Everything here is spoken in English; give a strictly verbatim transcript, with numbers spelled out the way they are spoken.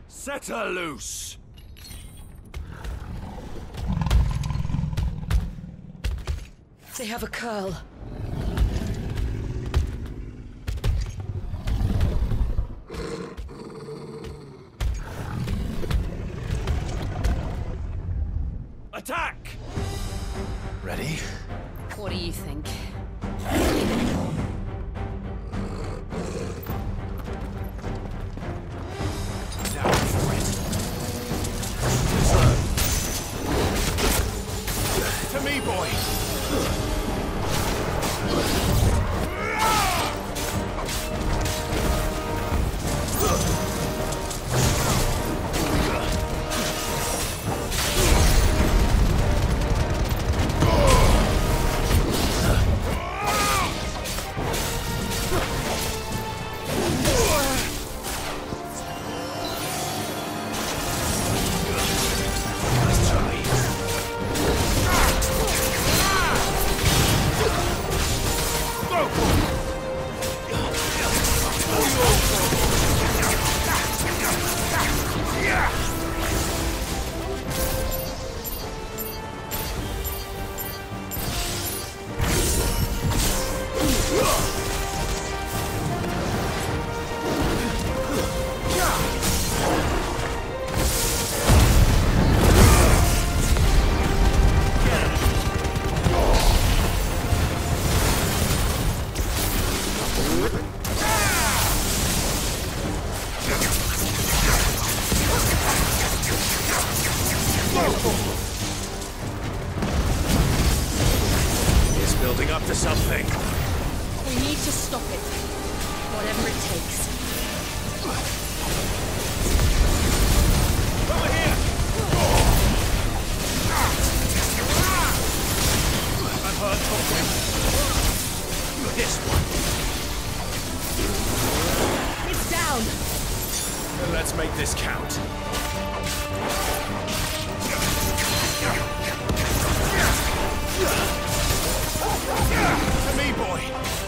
Set her loose! They have a curl. Attack! Ready? What do you think? Now for it. To me, boy! It's building up to something. We need to stop it. Whatever it takes. Over here! I'm hurt, Hawkwind. This one. It's down! Then let's make this count. To me, boy!